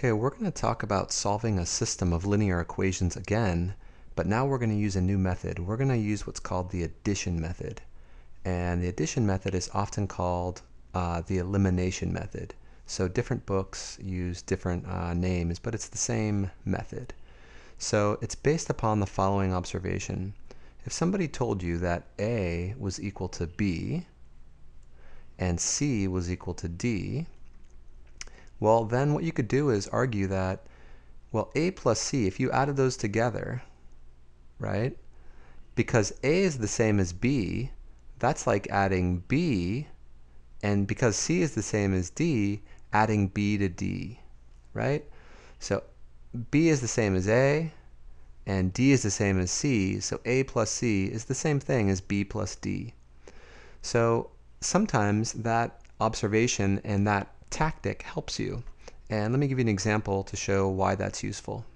Okay, we're going to talk about solving a system of linear equations again, but now we're going to use a new method. We're going to use what's called the addition method. And the addition method is often called the elimination method. So different books use different names, but it's the same method. So it's based upon the following observation. If somebody told you that A was equal to B and C was equal to D, well, then what you could do is argue that, well, A plus C, if you added those together, right, because A is the same as B, that's like adding B, and because C is the same as D, adding B to D, right? So B is the same as A, and D is the same as C, so A plus C is the same thing as B plus D. So sometimes that observation and that tactic helps you. And let me give you an example to show why that's useful.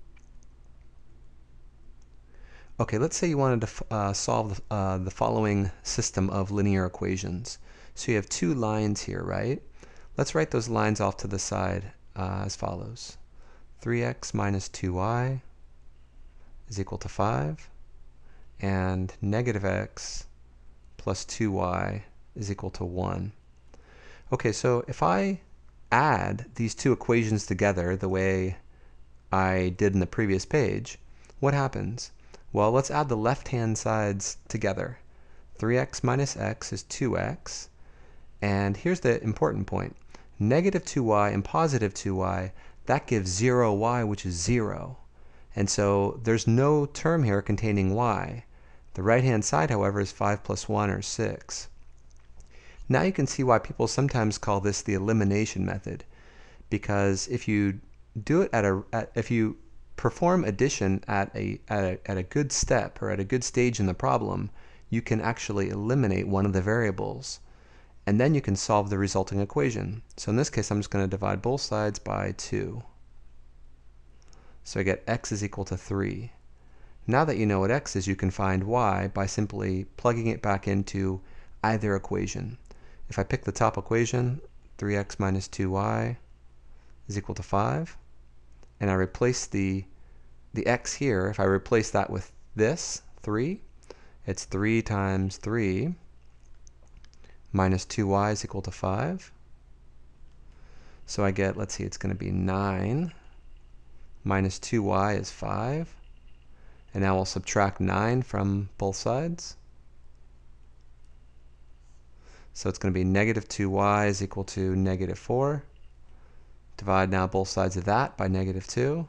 Okay, let's say you wanted to solve the following system of linear equations. So you have two lines here, right? Let's write those lines off to the side as follows. 3x minus 2y is equal to 5, and negative x plus 2y is equal to 1. Okay, so if I add these two equations together the way I did in the previous page, what happens? Well, let's add the left-hand sides together. 3x minus x is 2x, and here's the important point. Negative 2y and positive 2y, that gives 0y, which is 0. And so there's no term here containing y. The right-hand side, however, is 5 plus 1, or 6. Now you can see why people sometimes call this the elimination method, because if you do it if you perform addition at a good step or at a good stage in the problem, you can actually eliminate one of the variables, and then you can solve the resulting equation. So in this case, I'm just going to divide both sides by 2. So I get x is equal to 3. Now that you know what x is, you can find y by simply plugging it back into either equation. If I pick the top equation, 3x minus 2y is equal to 5, and I replace the x here, if I replace that with this, 3, it's 3 times 3 minus 2y is equal to 5. So I get, let's see, it's going to be 9 minus 2y is 5. And now we'll subtract 9 from both sides. So it's going to be negative 2y is equal to negative 4. Divide now both sides of that by negative 2.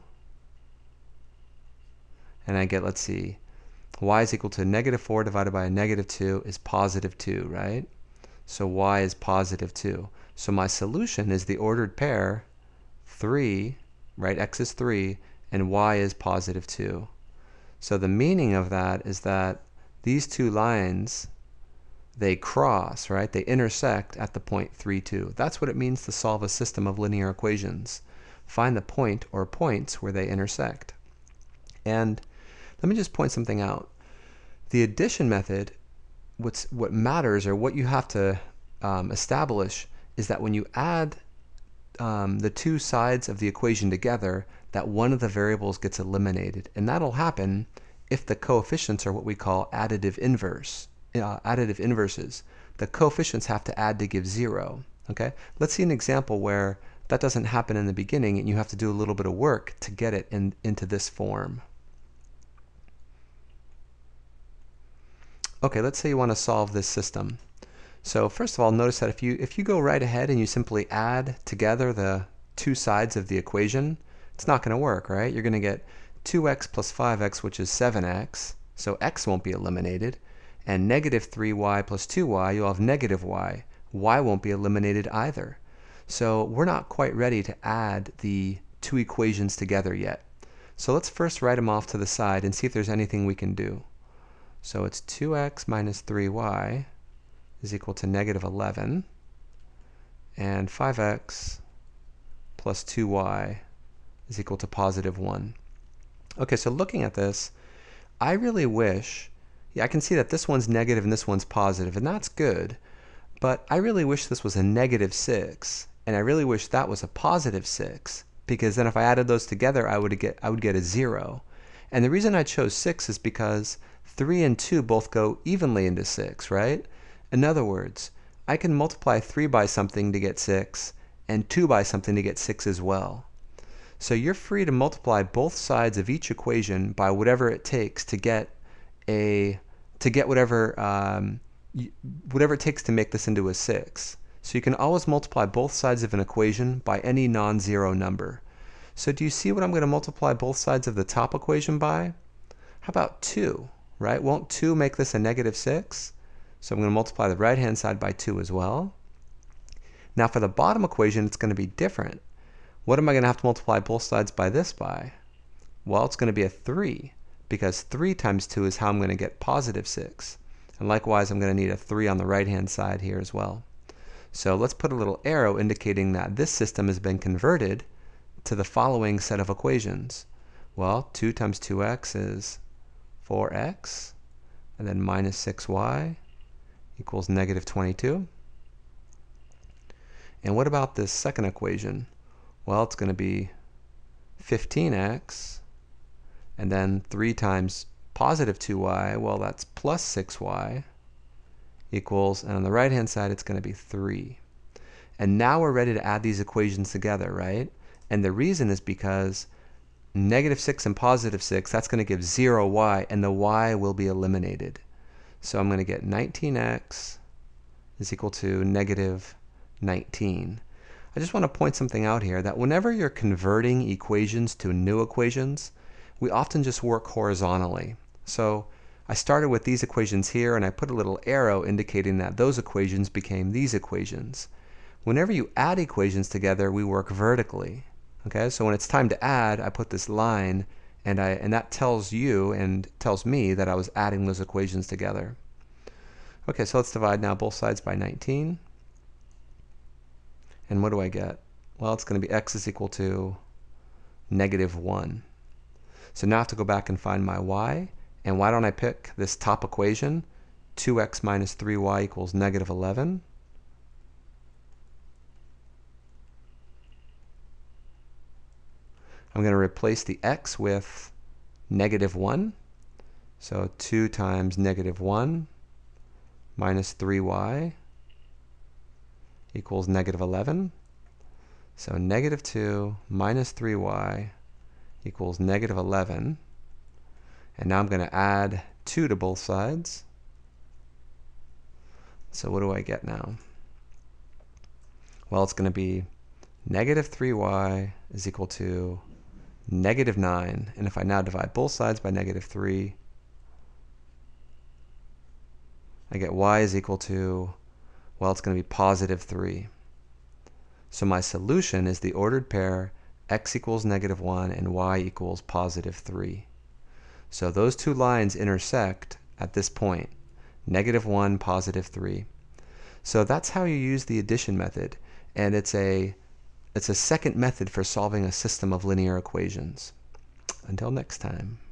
And I get, let's see, y is equal to negative 4 divided by a negative 2 is positive 2, right? So y is positive 2. So my solution is the ordered pair 3, right? X is 3, and y is positive 2. So the meaning of that is that these two lines, they cross, right? They intersect at the point 3, 2. That's what it means to solve a system of linear equations. Find the point or points where they intersect. And let me just point something out. The addition method, what matters, or what you have to establish, is that when you add the two sides of the equation together, that one of the variables gets eliminated. And that'll happen if the coefficients are what we call additive inverses. The coefficients have to add to give 0. Okay? Let's see an example where that doesn't happen in the beginning and you have to do a little bit of work to get it into this form. Okay, let's say you want to solve this system. So first of all, notice that if you go right ahead and you simply add together the two sides of the equation, it's not going to work, right? You're going to get 2x plus 5x, which is 7x, so x won't be eliminated, and negative 3y plus 2y, you'll have negative y. Y won't be eliminated either. So we're not quite ready to add the two equations together yet. So let's first write them off to the side and see if there's anything we can do. So it's 2x minus 3y is equal to negative 11, and 5x plus 2y is equal to positive 1. Okay, so looking at this, I really wish, I can see that this one's negative and this one's positive, and that's good, but I really wish this was a negative 6, and I really wish that was a positive 6, because then if I added those together, I would get a 0. And the reason I chose 6 is because 3 and 2 both go evenly into 6, right? In other words, I can multiply 3 by something to get 6, and 2 by something to get 6 as well. So you're free to multiply both sides of each equation by whatever it takes to get whatever it takes to make this into a 6. So you can always multiply both sides of an equation by any non-zero number. So do you see what I'm going to multiply both sides of the top equation by? How about 2, right? Won't 2 make this a negative 6? So I'm going to multiply the right-hand side by 2 as well. Now for the bottom equation, it's going to be different. What am I going to have to multiply both sides by this by? Well, it's going to be a 3, because 3 times 2 is how I'm going to get positive 6. And likewise, I'm going to need a 3 on the right-hand side here as well. So let's put a little arrow indicating that this system has been converted to the following set of equations. Well, 2 times 2x is 4x, and then minus 6y equals negative 22. And what about this second equation? Well, it's going to be 15x, and then 3 times positive 2y, well, that's plus 6y, equals, and on the right-hand side, it's going to be 3. And now we're ready to add these equations together, right? And the reason is because negative 6 and positive 6, that's going to give 0y, and the y will be eliminated. So I'm going to get 19x is equal to negative 19. I just want to point something out here, that whenever you're converting equations to new equations, we often just work horizontally. So I started with these equations here, and I put a little arrow indicating that those equations became these equations. Whenever you add equations together, we work vertically. Okay, so when it's time to add, I put this line, and that tells you and tells me that I was adding those equations together. Okay, so let's divide now both sides by 19. And what do I get? Well, it's going to be x is equal to negative 1. So now I have to go back and find my y. And why don't I pick this top equation? 2x minus 3y equals negative 11. I'm going to replace the x with negative 1. So 2 times negative 1 minus 3y equals negative 11. So negative 2 minus 3y equals negative 11. And now I'm going to add 2 to both sides. So what do I get now? Well, it's going to be negative 3y is equal to negative 9. And if I now divide both sides by negative 3, I get y is equal to, well, it's going to be positive 3. So my solution is the ordered pair x equals negative 1 and y equals positive 3. So those two lines intersect at this point, negative 1, positive 3. So that's how you use the addition method, and it's a second method for solving a system of linear equations. Until next time.